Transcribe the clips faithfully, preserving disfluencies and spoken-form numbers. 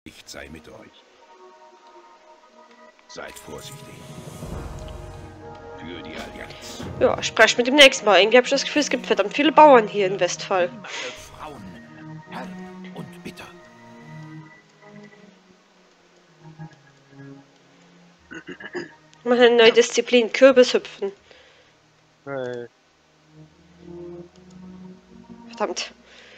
Ich sei mit euch. Seid vorsichtig. Für die Allianz. Ja, sprecht mit dem nächsten Mal. Irgendwie habe ich das Gefühl, es gibt verdammt viele Bauern hier in Westphal. Alle Frauen, hart und bitter. Mal eine neue Disziplin, Kürbishüpfen. Hey. Verdammt.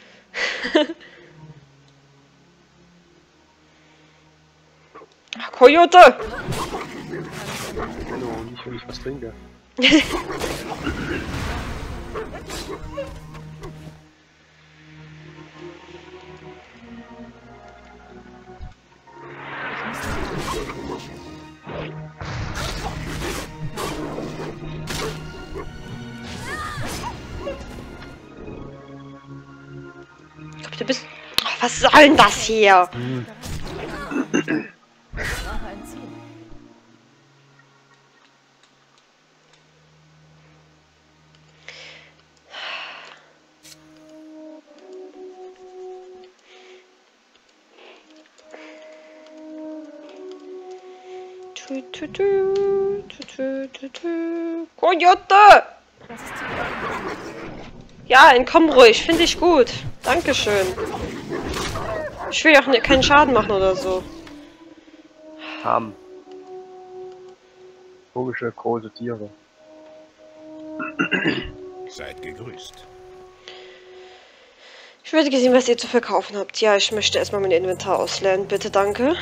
Coyote! Hallo, nicht wenn ich was trinke. Ich glaub, du bist... Oh, was soll denn das hier? Hm. Tu, tu, tu, tu, tu, tu, tu. Coyote! Ja, entkomm ruhig, finde ich gut. Dankeschön. Ich will ja auch ne, keinen Schaden machen oder so. Haben. Komische, große Tiere. Seid gegrüßt. Ich würde gesehen, was ihr zu verkaufen habt. Ja, ich möchte erstmal mein Inventar ausleeren. Bitte, danke.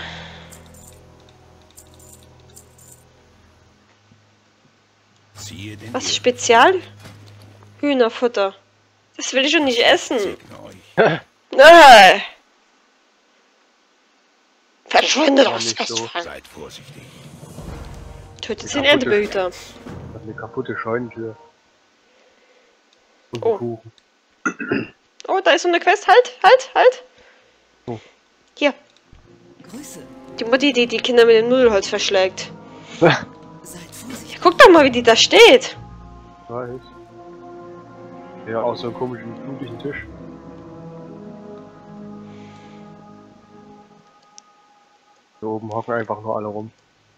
Siehe den Was ist Irren. Spezial? Hühnerfutter. Das will ich schon nicht essen. Segne euch. Nein. Verschwinde Ja, aus nicht so. Westphal. Seid vorsichtig. Tötet den Erdebehüter. Hat eine kaputte Scheunentür. Und Oh. einen Kuchen. Oh, da ist so eine Quest. Halt, halt, halt. Oh. Hier. Grüße. Die Mutti, die die Kinder mit dem Nudelholz verschlägt. Seid vorsichtig. Ja, guck doch mal, wie die da steht. Weiß. Ja, auch so einen komischen, blutigen Tisch. Hier oben hocken einfach nur alle rum.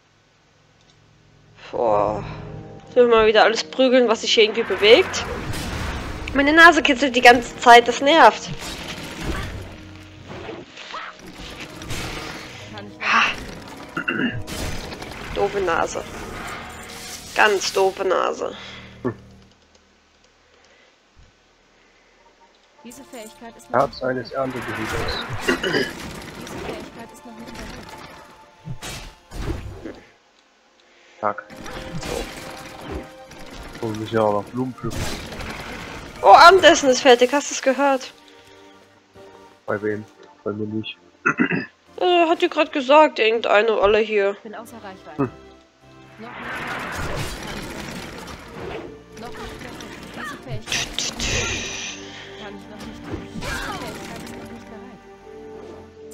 Boah. Ich will mal wieder alles prügeln, was sich hier irgendwie bewegt. Meine Nase kitzelt die ganze Zeit, das nervt. Ha. Doofe Nase. Ganz doofe Nase. Diese Fähigkeit ist noch Herz eines Erntebehüters. Diese Fähigkeit ist noch nicht bereit. Tag. So, wir müssen ja auch noch Blumen pflücken. Oh, Abendessen ist fertig, hast du es gehört? Bei wem? Bei mir nicht. Äh, hat dir gerade gesagt, irgendeine Olle hier. Ich bin außer Reichweite. Hm. Noch nicht. Noch nicht bereit. Diese Fähigkeit kann ich noch nicht tun. Diese Fähigkeit ist noch nicht bereit.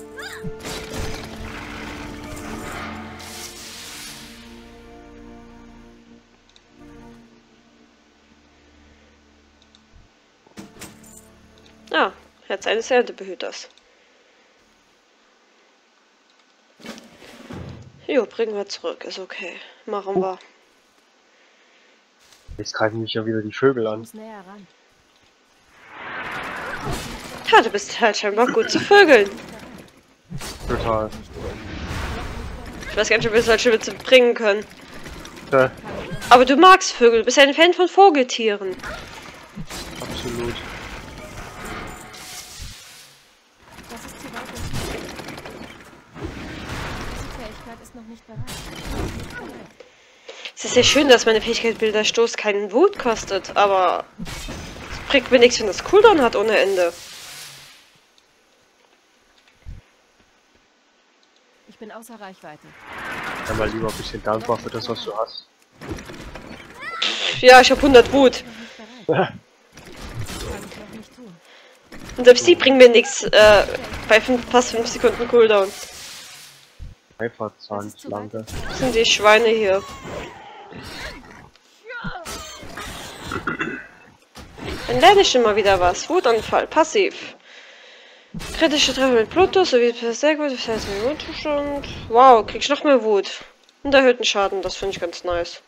Ah, Herz eines Erntebehüters. Jo, bringen wir zurück, ist okay. Machen wir. Jetzt greifen mich ja wieder die Vögel Ich an. muss näher ran. Ja, du bist halt scheinbar gut zu vögeln. Total. Ich weiß gar nicht, ob wir solche Witze bringen können. Ja, Aber du magst Vögel, du bist ja ein Fan von Vogeltieren. absolut. Das ist zu weit. Diese Fähigkeit ist noch nicht bereit. Es ist ja schön, dass meine Fähigkeit Bilderstoß keinen Wut kostet, aber es bringt mir nichts, wenn das Cooldown hat ohne Ende. Ich bin außer Reichweite. Dann mal lieber ein bisschen dankbar für das, was du hast. Ja, ich habe hundert Wut. Noch nicht bereit. Das kann ich noch nicht tun. Und selbst die bringen mir nichts äh, bei fünf, fast fünf Sekunden Cooldown. Einfach Zahnflanke. Das sind die Schweine hier. Dann lerne ich immer wieder was. Wutanfall, passiv. Kritische Treffer mit Bluetooth sowie sehr gut. Das heißt, Zustand. Wow, kriegst noch mehr Wut. Und erhöhten Schaden, das finde ich ganz nice.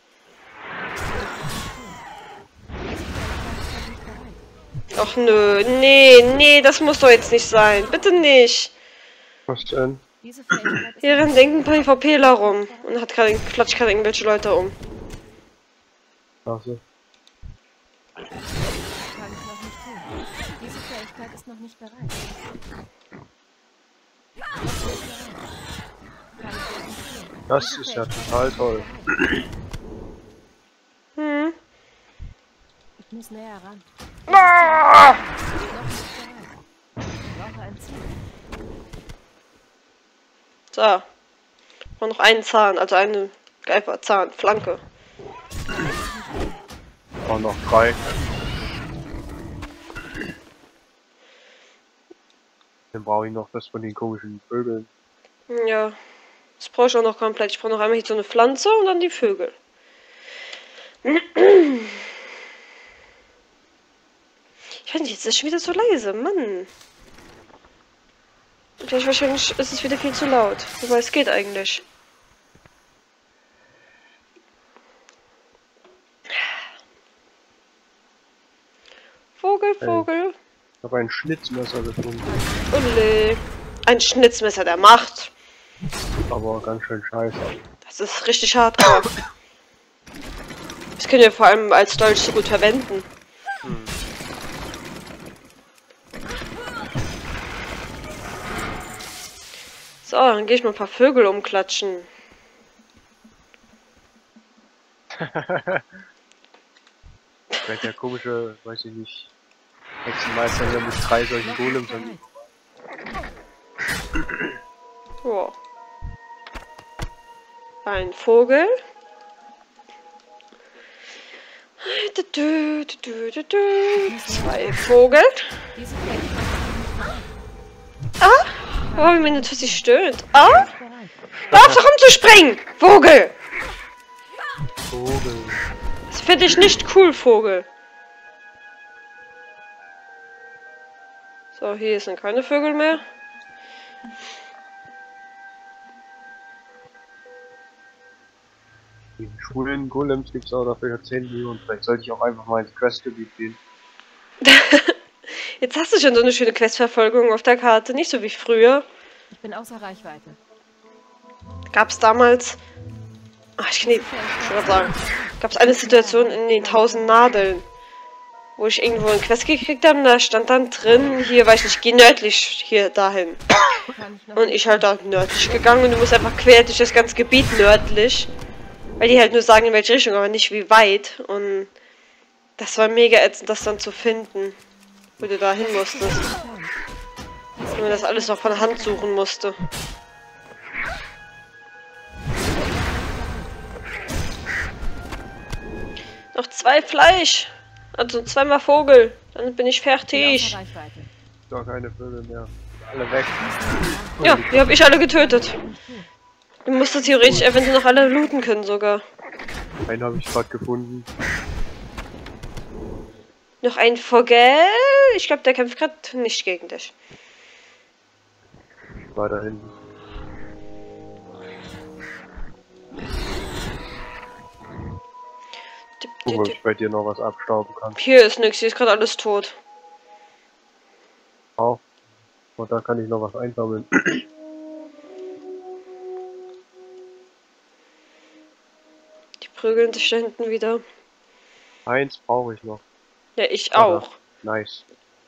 Ach nö, nee, nee, das muss doch jetzt nicht sein. Bitte nicht. Was denn? Diese Fähigkeit ist Hier rennen denken PvPler rum und hat gerade klatscht gerade irgendwelche Leute um. Also. kann ich noch nicht tun. Diese Fähigkeit ist noch nicht bereit. Das ist ja total toll. Hm. Ich muss näher ran. Ah! Noch nicht bereit. Ich brauche ein Ziel. So. Ich brauche noch einen Zahn, also eine Greifer, Zahn, Flanke. Auch noch drei. Dann brauche ich noch das von den komischen Vögeln. Ja. Das brauche ich auch noch komplett. Ich brauche noch einmal hier so eine Pflanze und dann die Vögel. Ich weiß nicht, jetzt ist es schon wieder so leise, Mann. Vielleicht wahrscheinlich ist es wieder viel zu laut. Wobei es geht eigentlich. Vogel, Vogel. Ich habe ein Schnitzmesser gefunden. Ole. Ein Schnitzmesser der Macht. Aber ganz schön scheiße. Das ist richtig hardcore. Das können wir vor allem als Dolch so gut verwenden. Hm. So, dann gehe ich mal ein paar Vögel umklatschen. Vielleicht der komische, weiß ich nicht, Hexenmeister hier mit drei solchen Golems an. Wow. Ein Vogel. Zwei Vogel. Diese Fähigkeit ist noch nicht bereit. Ah! Oh, wie meine Tussi stöhnt. Ah! Nicht bereit. Hör auf, doch rumzuspringen! Vogel! Vogel. Das finde ich nicht cool, Vogel. So, hier sind keine Vögel mehr. Die schwulen Golems gibt's auch dafür zehn Millionen. Vielleicht sollte ich auch einfach mal ins Questgebiet gehen. Jetzt hast du schon so eine schöne Questverfolgung auf der Karte, nicht so wie früher. Ich bin außer Reichweite. Gab's damals. Ach, ich kann nicht schon mal sagen. Gab's eine Situation in den tausend Nadeln, wo ich irgendwo eine Quest gekriegt habe, und da stand dann drin, hier, weiß ich nicht, geh nördlich hier dahin. Kann ich noch Und ich halt da nördlich gegangen und du musst einfach quer durch das ganze Gebiet nördlich. Weil die halt nur sagen, in welche Richtung, aber nicht wie weit. Und das war mega ätzend, das dann zu finden, wo du da hin musstest. Und man das alles noch von Hand suchen musste. Noch zwei Fleisch. Also zweimal Vogel. Dann bin ich Ich bin fertig. außer Reichweite. Gar keine Vögel mehr. Alle weg. Ja, die habe ich alle getötet. Du musstest theoretisch eventuell noch alle looten können sogar. Einen habe ich gerade gefunden. Noch ein Vogel. Ich glaube, der kämpft gerade nicht gegen dich. Weiter hinten. Gucken, ob ich bei dir noch was abstauben kann. Hier ist nichts, hier ist gerade alles tot. Auch. Und da kann ich noch was einsammeln. Die prügeln sich da hinten wieder. Eins brauche ich noch. Ja, ich auch. Nice.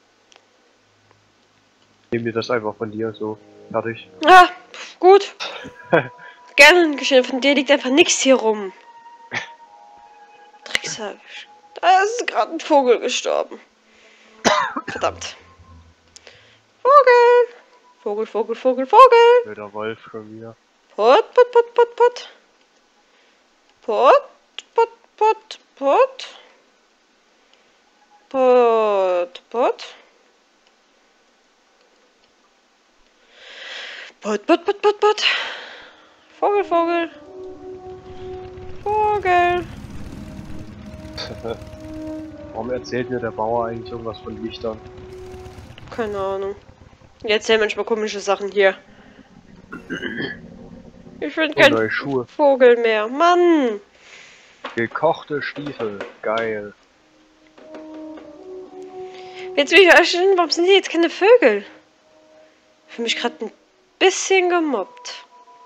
Nehm mir das einfach von dir so. Fertig. Ah, gut. Gerne geschehen. Von dir liegt einfach nichts hier rum. Drecksack. Da ist gerade ein Vogel gestorben. Verdammt. Vogel. Vogel, Vogel, Vogel, Vogel. Mit der Wolf schon wieder. Put, put, put, put, put. Put, put, put, put. Put, put. Put, put, put, put, put. Vogel, Vogel. Vogel. Warum erzählt mir der Bauer eigentlich irgendwas von Lichtern? Keine Ahnung. Jetzt sehen manchmal komische Sachen hier. Ich finde Und keinen neue Schuhe. Vogel mehr. Mann! Gekochte Stiefel. Geil. Jetzt will ich euch stellen, warum sind hier jetzt keine Vögel? Ich fühle mich gerade ein bisschen gemobbt.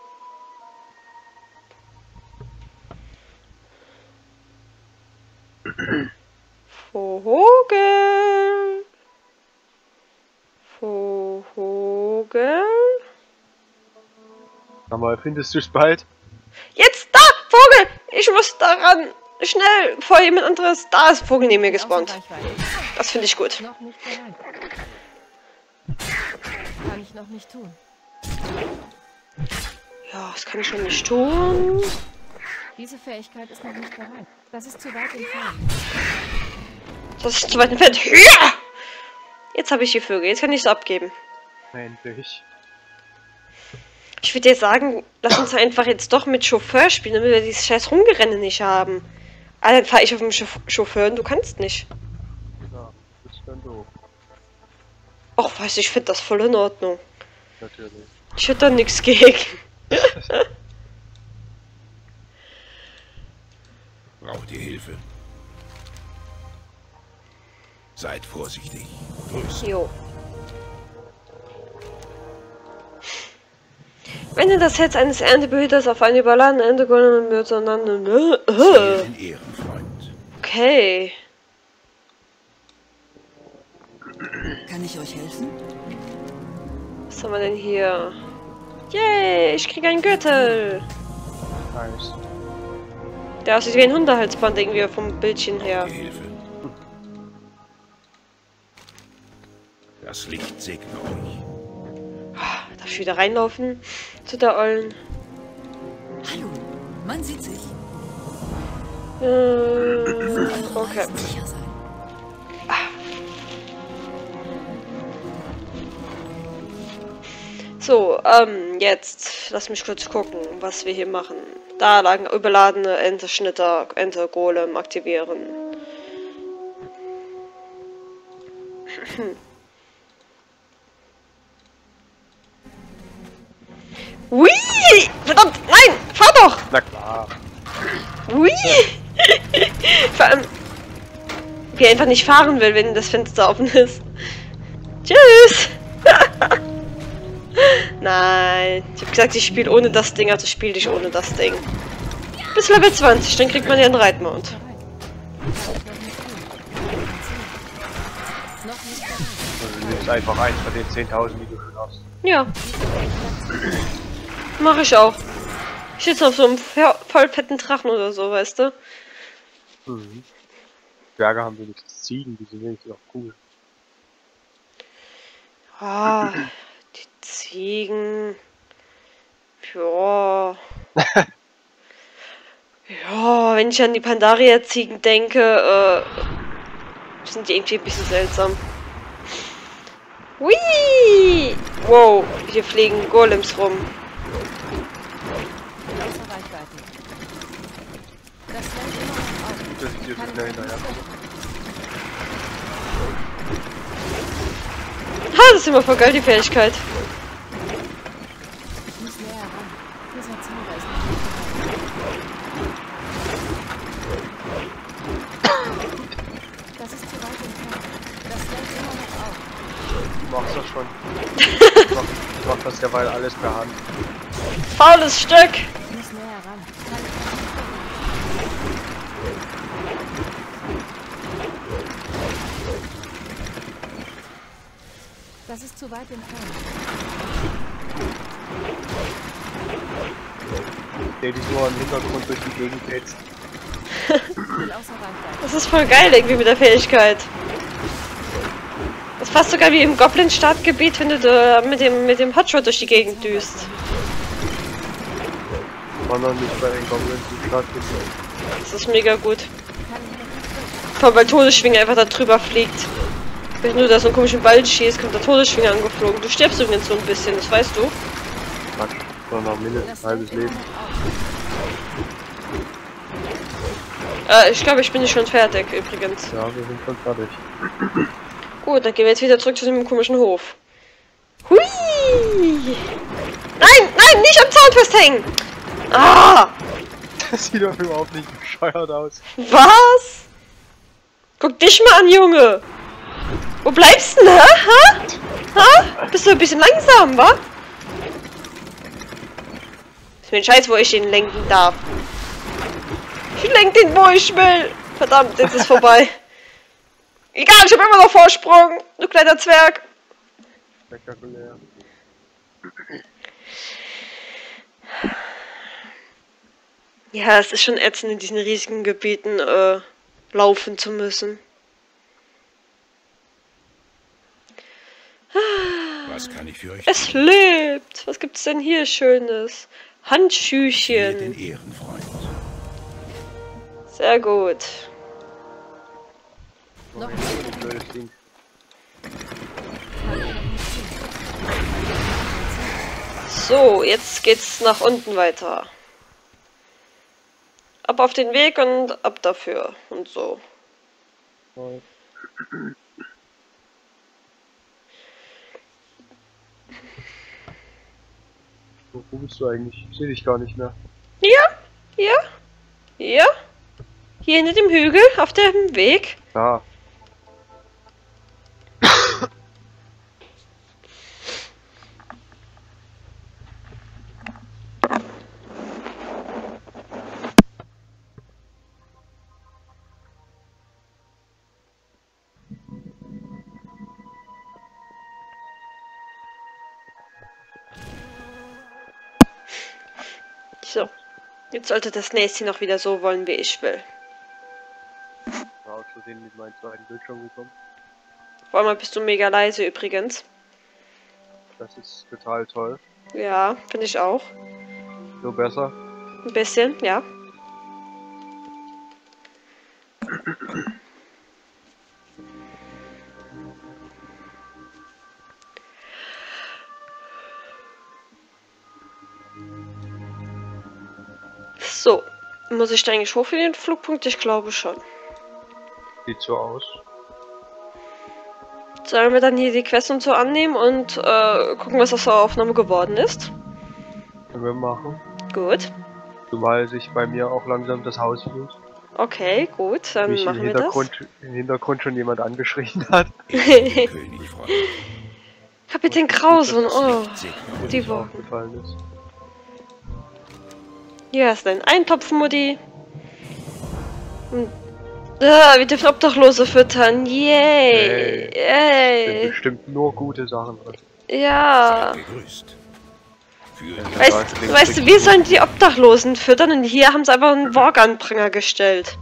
Vogel. Vogel. Sag mal, findest du es bald? Jetzt da! Vogel! Ich muss daran! Schnell! Bevor jemand anderes da ist. Vogel neben mir gespawnt. Das finde ich gut. Noch nicht bereit. Kann ich noch nicht tun. Ja, das kann ich schon nicht tun. Diese Fähigkeit ist noch nicht bereit. Das ist zu weit entfernt. Das ist zu weit entfernt. Ja! Jetzt habe ich die Vögel. Jetzt kann ich es abgeben. Endlich. Ich würde dir sagen, lass uns einfach jetzt doch mit Chauffeur spielen, damit wir dieses scheiß Rumgerenne nicht haben. Ah, dann fahre ich auf dem Chauf- Chauffeur und du kannst nicht. Ja, das ist dann doof. Och, weiß ich, ich finde das voll in Ordnung. Natürlich. Ich hätte da nichts gegen. Braucht ihr Hilfe? Seid vorsichtig. Grüß. Jo. Wende das Herz eines Erntebehüters auf einen überladenen Erntegolem wird sondern. Ziehe den Ehrenfreund. Okay. Kann ich euch helfen? Was haben wir denn hier? Yay, ich kriege einen Gürtel. Nice. Der aussieht wie ein Hundehalsband irgendwie vom Bildchen her. Die Hilfe. Das Licht segne euch. Darf ich wieder reinlaufen? Zu der Ollen. Hallo, man sieht sich. Äh, Eure okay. Reisen sicher sein. So, ähm, jetzt lass mich kurz gucken, was wir hier machen. Da lagen überladene Ente-Schnitter, Ente-Golem aktivieren. Ui! Verdammt! Nein! Fahr doch! Na klar. Ui! Vor allem, wie er einfach nicht fahren will, wenn das Fenster offen ist. Tschüss! Nein, ich habe gesagt, ich spiele ohne das Ding, also spiele ich ohne das Ding. Bis Level zwanzig, dann kriegt man ja einen Reitmount. Also, du nimmst einfach eins von den zehntausend, die du schon hast. Ja. Mache ich auch. Ich sitze auf so einem fe- voll fetten Drachen oder so, weißt du? Mhm. Berge haben wenigstens Ziegen, die sind wenigstens auch cool. Ah, die Ziegen. Ja. Ja, wenn ich an die Pandaria-Ziegen denke, äh, sind die irgendwie ein bisschen seltsam. Hui! Wow, hier fliegen Golems rum. Außer Reichweite. Das Land immer noch auf. Das ist hier so schnell hinterher. Ha, das ist immer voll geil, die Fähigkeit. Ich muss näher ran. Dieser Zauber ist nicht bereit. Das ist zu weit entfernt. Das Land immer noch auf. Du machst das schon. Du machst, du machst das derweil alles per Hand. Faules Stück! Ich muss näher ran. Kann ich noch nicht bereit. Das ist zu weit entfernt. Der dich nur im Hintergrund durch die Gegend hetzt. Ich will außer Reichweite. Das ist voll geil irgendwie mit der Fähigkeit. Das ist fast sogar wie im Goblin-Startgebiet, wenn du da mit dem, mit dem Hotshot durch die Gegend düst. War noch nicht bei den Goblins im Startgebiet. Das ist mega gut. Kann ich noch nicht Vor allem, weil Todesschwinge einfach da drüber fliegt. Wenn du da so einen komischen Ball schießt, kommt der Todesschwinge angeflogen. Du stirbst übrigens so ein bisschen, das weißt du. Quatsch, sondern noch mindestens ein halbes Leben. Äh, ich glaube, ich bin nicht schon fertig übrigens. Ja, wir sind schon fertig. Gut, dann gehen wir jetzt wieder zurück zu dem komischen Hof. Hui! Nein, nein, nicht am Zaun festhängen! Ah! Das sieht doch überhaupt nicht bescheuert aus. Was? Guck dich mal an, Junge! Wo bleibst du denn, hä? Ha? Bist du ein bisschen langsam, wa? Ist mir ein Scheiß, wo ich ihn lenken darf. Ich lenk den, wo ich will. Verdammt, jetzt ist vorbei. Egal, ich habe immer noch Vorsprung. Du kleiner Zwerg. Spektakulär. Ja, es ist schon ätzend, in diesen riesigen Gebieten äh, laufen zu müssen. Was kann ich für euch Es tun? lebt! Was gibt's denn hier Schönes? Hier Handschüchen. den Ehrenfreund. Sehr gut. Noch Ein blödes Ding. So, jetzt geht's nach unten weiter. Ab auf den Weg und ab dafür. Und so. Toll. Wo wo bist du eigentlich? Ich sehe dich gar nicht mehr. Ja, ja, ja. Hier hinter dem Hügel, auf dem Weg. Da. So. Jetzt sollte das Näschen noch wieder so wollen, wie ich will. Ja, aus Versehen mit meinem zweiten Bildschirm gekommen. Vor allem bist du mega leise übrigens. Das ist total toll. Ja, finde ich auch. So besser. Ein bisschen, ja. So, muss ich da eigentlich hoch für den Flugpunkt? Ich glaube schon. Sieht so aus. Sollen wir dann hier die Quest und so annehmen und äh, gucken, was aus der Aufnahme geworden ist? Können wir machen. Gut. Zumal sich bei mir auch langsam das Haus fühlt. Okay, gut, dann Mich im machen wir das. Hintergrund, im Hintergrund schon jemand angeschrien hat. Ich bin der König, Freund. Kapitän Krausen, oh, Segne die euch. Woche. Aufgefallen ist. Hier ist ein Eintopf, Mutti. Und, ah, wir dürfen Obdachlose füttern. Yay! Hey. Sind Yay! bestimmt nur gute Sachen drin. Ja! Seid gegrüßt. Für die Weißt, das klingt weißt du, richtig wir gut. sollen die Obdachlosen füttern und hier haben sie einfach einen Worganpranger gestellt.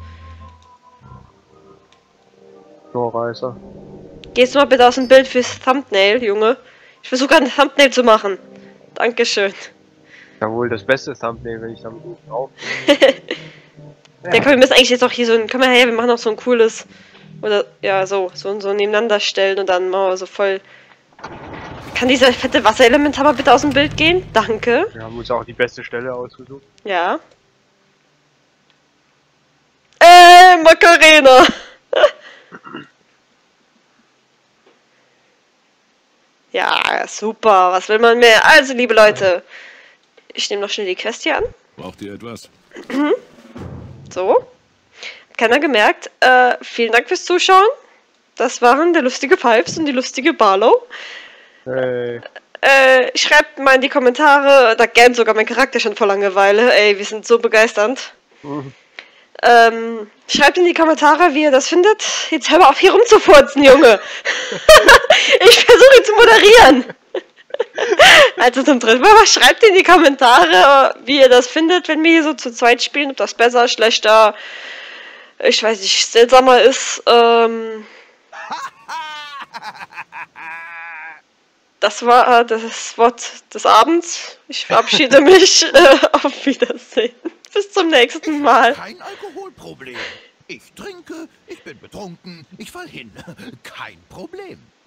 Torreißer. Gehst du mal bitte aus dem Bild fürs Thumbnail, Junge? Ich versuche gerade ein Thumbnail zu machen. Dankeschön. Ja, wohl das beste Thumbnail, wenn ich damit oben drauf Ja, komm, wir müssen eigentlich jetzt auch hier so ein. Komm mal her, wir machen noch so ein cooles. Oder, ja, so, so, so nebeneinander stellen und dann machen wir so voll. Kann dieser fette Wasserelementar mal bitte aus dem Bild gehen? Danke. Wir haben uns auch die beste Stelle ausgesucht. Ja. Äh, Macarena! Ja, super. Was will man mehr? Also, liebe Leute. Ich nehme noch schnell die Quest hier an. Braucht ihr etwas? So. Hat keiner gemerkt. Äh, vielen Dank fürs Zuschauen. Das waren der lustige Pipes und die lustige Barlow. Hey. Äh, schreibt mal in die Kommentare, da gähnt sogar mein Charakter schon vor Langeweile. Ey, wir sind so begeisternd. Mhm. Ähm, schreibt in die Kommentare, wie ihr das findet. Jetzt hör mal auf, hier rumzufurzen, Junge. Ich versuche ihn zu moderieren. Also zum dritten Mal, aber schreibt in die Kommentare, wie ihr das findet, wenn wir hier so zu zweit spielen, ob das besser, schlechter, ich weiß nicht, seltsamer ist. Ähm, das war äh, das Wort des Abends. Ich verabschiede mich. Äh, auf Wiedersehen. Bis zum nächsten Mal. Kein Alkoholproblem. Ich trinke, ich bin betrunken, ich fall hin. Kein Problem.